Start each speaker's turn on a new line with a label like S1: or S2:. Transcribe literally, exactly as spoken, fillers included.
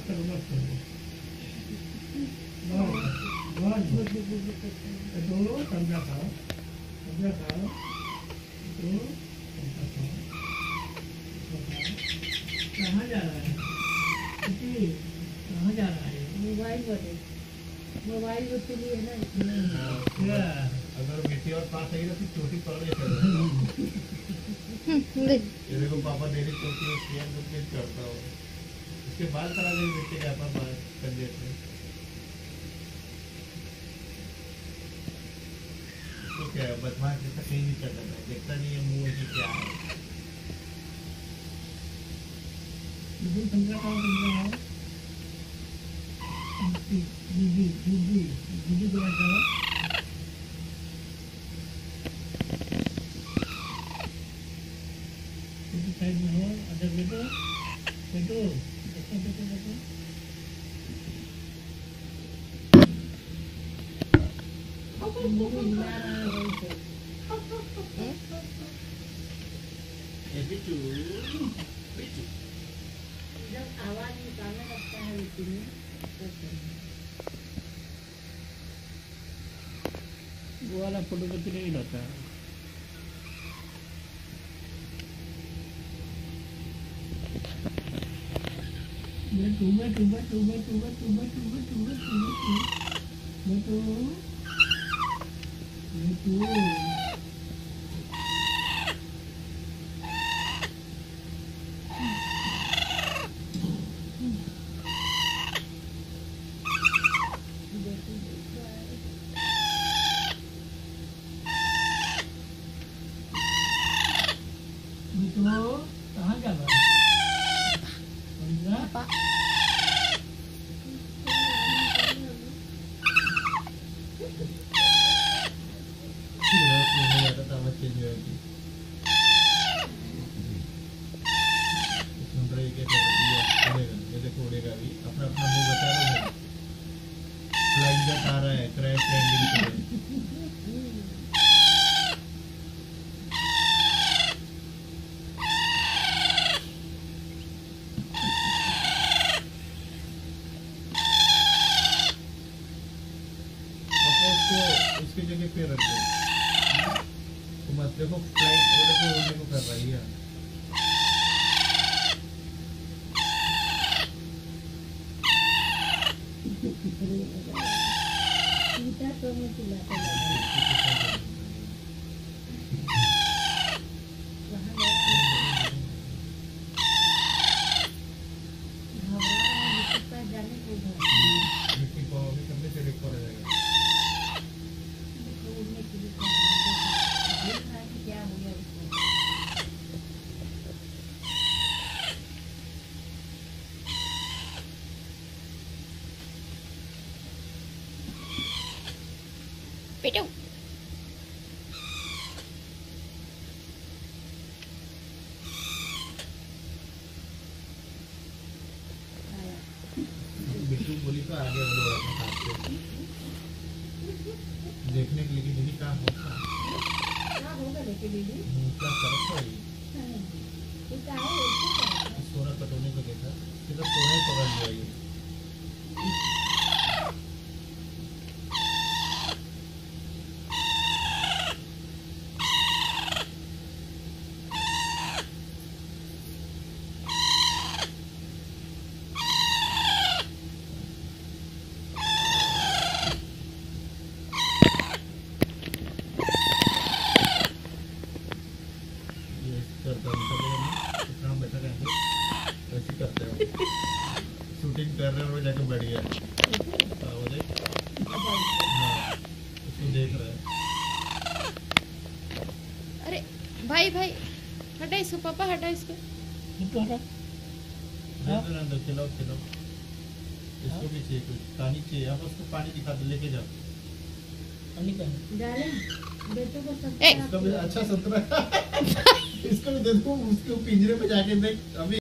S1: करो मत करो बहुत बहुत दो समझा खाओ समझा खाओ दो समझा खाओ कहाँ जा रहा है कहाँ जा रहा है
S2: मोबाइल बटे मोबाइल बच्चे लिए है ना
S1: क्या अगर बेटी और पास आई तो फिर छोटी पड़ गई ये देखो पापा डेली चौकी स्कैन करके करता हो उसके बाद करा दे बेटे का पापा कर देते तो क्या बदमाश जैसा कहीं नहीं कर रहा देखता नहीं है मुंह ऐसे क्या है बिल्कुल समझा खाओ समझा खाओ दीदी दीदी दीदी को बताओ साइड में हो अदर बेटो बेटो देखो देखो देखो ये बिट्टू बिट्टू
S2: जब आवाज निकालने लगता है इसमें
S1: वो वाला फोटो कॉपी नहीं रहता है बेटू बेटू बेटू बेटू बेटू बेटू बेटू बेटू बेटू बेटू बेटू कहाँ जा रहा है Pak. उड़ेगा भी अपना अपना मुंह बता रहा है फ्लाइंग जट आ रहा है क्रैश लैंडिंग पे इसकी जगह पे रख दो तो मत देखो फ्लाइट उड़ने को उड़ने को कर रही है
S2: तो मैं चिल्लाता जाने को मिट्टी पाओगे करने से देख पड़ा जाएगा क्या हो गया उसको
S3: बेटू
S1: बिट्टू बोली तो आगे बढ़ो अपने हाथ से देखने के लिए कि दीदी क्या होता
S2: क्या होगा लेके दीदी
S1: क्या करता है
S2: ये क्या है
S1: सोना कटोने को देखा सीधा सोना ही पकड़ लिया ये शूटिंग कर रहे हैं और जाके बैठ गया उसको देख रहा है
S3: अरे भाई भाई हटा इसको पापा हटा इसको
S1: हटा खिलाओ खिलाओ इसको भी चाहिए कुछ पानी चाहिए आप उसको पानी दिखा दो लेके जाओ पानी का
S2: बेटों को सब
S1: इसका भी अच्छा संतरा इसको भी दे दो उसके पिंजरे में जाके देख अभी